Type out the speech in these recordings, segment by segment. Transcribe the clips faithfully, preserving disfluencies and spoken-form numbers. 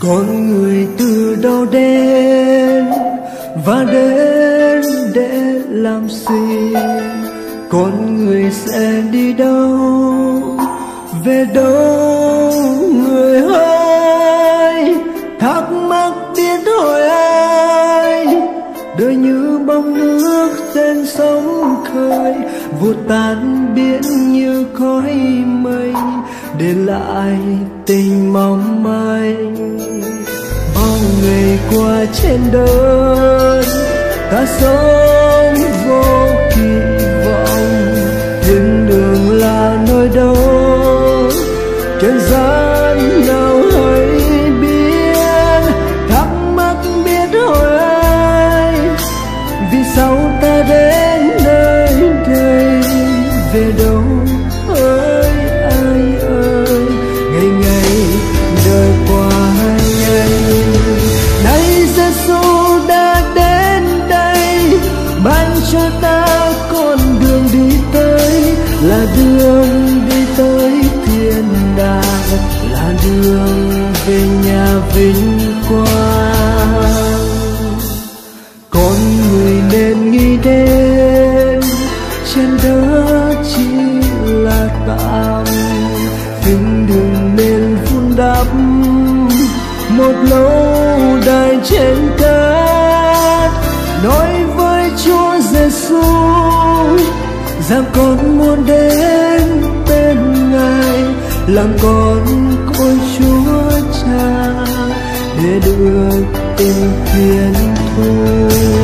Con người từ đâu đến và đến để làm gì? Con người sẽ đi đâu, về đâu người ơi? Thắc mắc biết hỏi ai, đời như bóng nước trên sóng khơi, vụt tan biến như khói mây, để lại tình mong manh. Bao ngày qua trên đời, ta sống vô kỳ vọng, thiên đường là nơi đâu, trần gian nào hãy biết. Thắc mắc biết hỏi ai, vì sao ta đến nơi đây, về đâu ơi ai ơi? Ngày ngày đời qua nhanh, nay Giêsu đã đến đây, ban cho ta con đường đi tới, là đường đi tới thiên đàng, là đường về nhà vinh quang. Con người nên nghĩ đến trên đất chỉ là tạm, nhưng đừng nên vun đắp một lâu đài trên cát. Nói với Chúa Giêsu rằng con muốn đến bên Ngài, làm con của Chúa Cha để được tình thiên thu.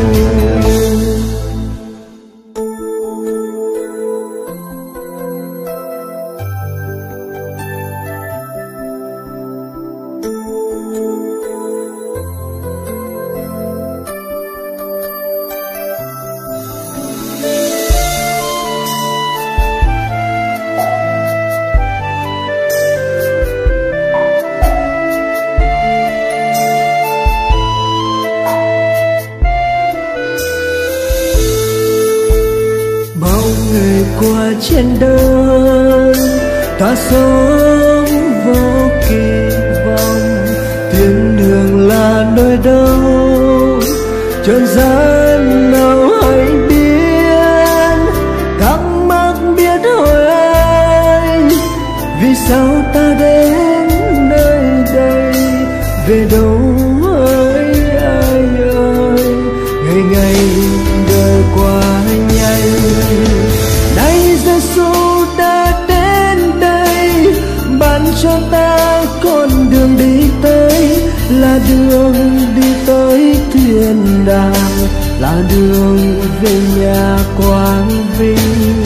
Qua trên đời ta sống vô kỳ vọng, thiên đường là nơi đâu, trần gian nào hãy biết. Thắc mắc biết hỏi ai, vì sao ta đến nơi đây, về đâu ơi ai ơi? Ngày ngày đời qua nhanh, nay Giêsu đã đến đây, ban cho ta con đường đi tới, là đường đi tới thiên đàng, là đường về nhà quang vinh.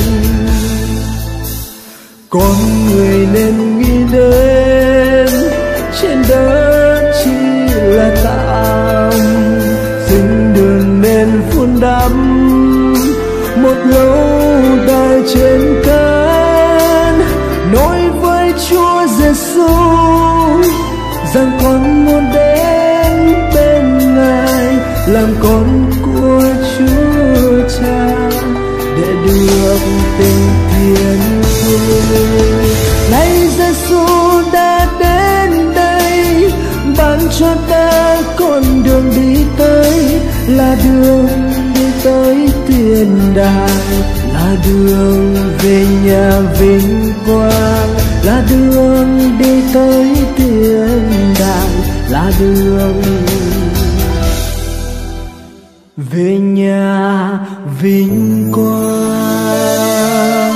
Con người nên nghĩ đến trên đất chỉ là tạm, xin đừng nên vun đắp một lâu đài trên cát. Nói với Chúa Giêsu rằng con muốn đến bên Ngài, làm con của Chúa Cha để được tình thiên thu. Nay Giêsu đã đến đây, ban cho ta con đường đi tới, là đường đi tới thiên đàng, là đường về nhà vinh quang, là đường đi tới thiên đàng, là đường về nhà vinh quang.